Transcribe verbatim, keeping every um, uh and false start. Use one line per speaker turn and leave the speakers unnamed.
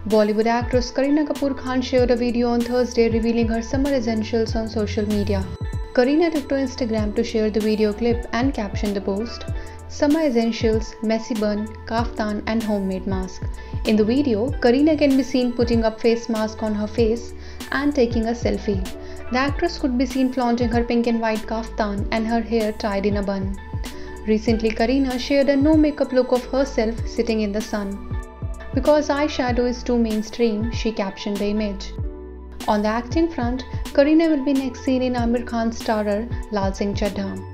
Bollywood actress Kareena Kapoor Khan shared a video on Thursday revealing her summer essentials on social media. Kareena took to Instagram to share the video clip and captioned the post, "Summer essentials, messy bun, kaftan and homemade mask." In the video, Kareena can be seen putting up face mask on her face and taking a selfie. The actress could be seen flaunting her pink and white kaftan and her hair tied in a bun. Recently, Kareena shared a no-makeup look of herself sitting in the sun. "Because eyeshadow is too mainstream," she captioned the image. On the acting front, Kareena will be next seen in Aamir Khan's starrer Laal Singh Chaddha.